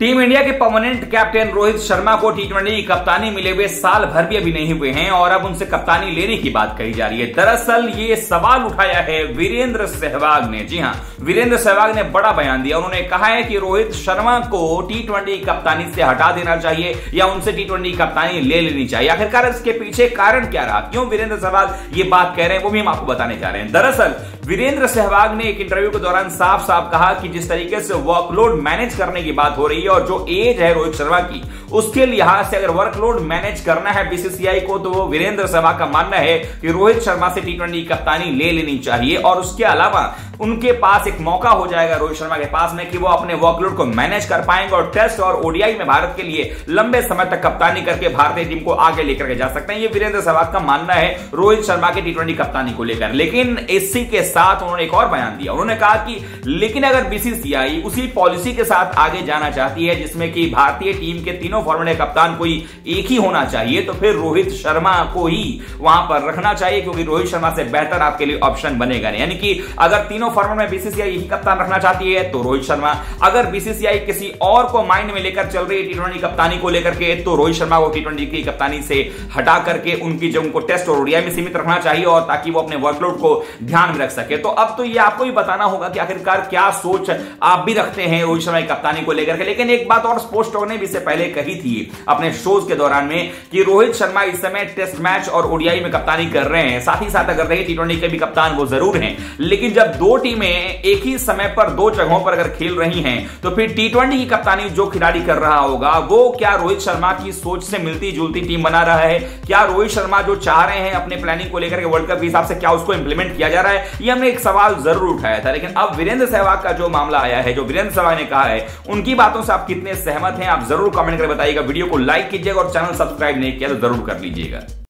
Team India के permanent captain Rohit Sharma को T20 की कप्तानी मिले हुए साल भर भी अभी नहीं हुए हैं और अब उनसे कप्तानी लेने की बात कही जा रही है। दरअसल ये सवाल उठाया है वीरेंद्र सहवाग ने। जी हां, वीरेंद्र सहवाग ने बड़ा बयान दिया। उन्होंने कहा है कि रोहित शर्मा को टी20 कप्तानी से हटा देना चाहिए या उनसे टी20 कप्तानी ले लेनी चाहिए। आखिरकार इसके पीछे कारण क्या रहा, क्यों वीरेंद्र सहवाग ये बात कह रहे हैं, वो भी हम आपको बताने जा रहे हैं। दरअसल वीरेंद्र सहवाग ने एक इंटरव्यू के दौरान साफ साफ कहा कि जिस तरीके से वर्कलोड मैनेज करने की बात हो रही है और जो एज है रोहित शर्मा की, उसके लिहाज से अगर वर्कलोड मैनेज करना है बीसीसीआई को, तो वो वीरेंद्र सहवाग का मानना है कि रोहित शर्मा से टी20 कप्तानी ले लेनी चाहिए। और उसके अलावा उनके पास एक मौका हो जाएगा रोहित शर्मा के पास में कि वो अपने वर्कलोड को मैनेज कर पाएंगे और टेस्ट और ओडीआई में भारत के लिए लंबे समय तक कप्तानी करके भारतीय टीम को आगे लेकर के जा सकते हैं। ये वीरेंद्र सहवाग का मानना है रोहित शर्मा के टी20 कप्तानी को लेकर। लेकिन इसी के साथ उन्होंने एक और बयान दिया। उन्होंने कहा कि लेकिन अगर बीसीसीआई उसी पॉलिसी के साथ आगे जाना चाहती है जिसमें कि भारतीय टीम के तीनों फॉर्मेट कप्तान कोई एक ही होना चाहिए, तो फिर रोहित शर्मा को ही वहां पर रखना चाहिए, क्योंकि रोहित शर्मा से बेहतर आपके लिए ऑप्शन बनेगा नहीं। यानी कि अगर तीनों फॉर्मेट में बीसीसीआई यही कप्तान रखना चाहती है तो रोहित शर्मा, अगर बीसीसीआई किसी और को माइंड में लेकर चल रही है टी20 कप्तानी को लेकर के, तो रोहित शर्मा को टी20 की कप्तानी से हटा करके उनकी जो उनको टेस्ट और ओडीआई में सीमित रखना चाहिए और ताकि वो अपने वर्कलोड को ध्यान में रख सके। तो अब तो ये आपको ही बताना होगा कि आखिरकार क्या सोच आप भी रखते हैं रोहित शर्मा की कप्तानी को लेकर के। लेकिन एक बात और स्पोर्ट्स टॉक ने भी इससे पहले कही थी अपने शोज के दौरान में कि रोहित शर्मा इस समय टेस्ट मैच और ओडीआई में कप्तानी कर रहे हैं, साथ ही साथ अगर रहे टी20 के भी कप्तान वो जरूर हैं। लेकिन जब दो टीमें एक ही समय पर दो जगहों पर अगर खेल रही हैं, तो फिर टी20 की कप्तानी जो खिलाड़ी कर रहा होगा वो क्या रोहित शर्मा की सोच से मिलती जुलती टीम बना रहा है? क्या रोहित शर्मा जो चाह रहे हैं अपने प्लानिंग को लेकर के वर्ल्ड कप के हिसाब से, क्या उसको इंप्लीमेंट किया जा रहा है? ये हमने एक सवाल जरूर उठाया था। लेकिन अब वीरेंद्र सहवाग का जो मामला आया है, जो वीरेंद्र सहवाग ने कहा है, उनकी बातों से आप कितने सहमत हैं आप जरूर कमेंट करके बताइएगा। वीडियो को लाइक कीजिएगा और चैनल सब्सक्राइब नहीं किया तो जरूर कर लीजिएगा।